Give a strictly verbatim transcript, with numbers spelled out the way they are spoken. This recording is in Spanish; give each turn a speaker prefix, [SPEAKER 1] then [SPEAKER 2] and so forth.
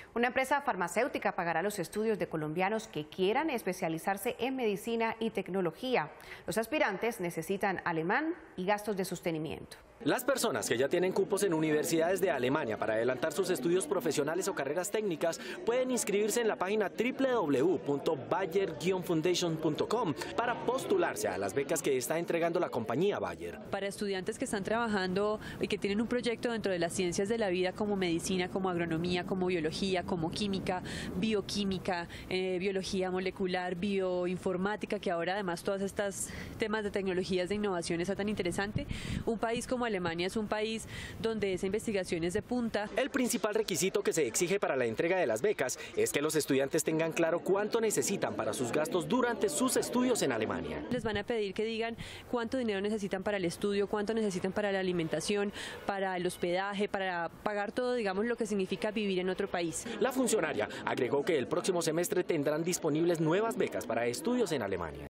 [SPEAKER 1] Una empresa farmacéutica pagará los estudios de colombianos que quieran especializarse en medicina y tecnología. Los aspirantes necesitan alemán y gastos de sostenimiento.
[SPEAKER 2] Las personas que ya tienen cupos en universidades de Alemania para adelantar sus estudios profesionales o carreras técnicas pueden inscribirse en la página doble u doble u doble u punto bayer guion foundation punto com para postularse a las becas que está entregando la compañía Bayer.
[SPEAKER 3] Para estudiantes que están trabajando y que tienen un proyecto dentro de las ciencias de la vida como medicina, como agronomía, como biología, como química, bioquímica, eh, biología molecular, bioinformática, que ahora además todos estos temas de tecnologías de innovación está tan interesante. Un país como Alemania es un país donde esa investigación es de punta.
[SPEAKER 2] El principal requisito que se exige para la entrega de las becas es que los estudiantes tengan claro cuánto necesitan para sus gastos durante sus estudios en Alemania.
[SPEAKER 3] Les van a pedir que digan cuánto dinero necesitan para el estudio, cuánto necesitan para la alimentación, para el hospedaje, para pagar todo, digamos, lo que significa vivir en otro país.
[SPEAKER 2] La funcionaria agregó que el próximo semestre tendrán disponibles nuevas becas para estudios en Alemania.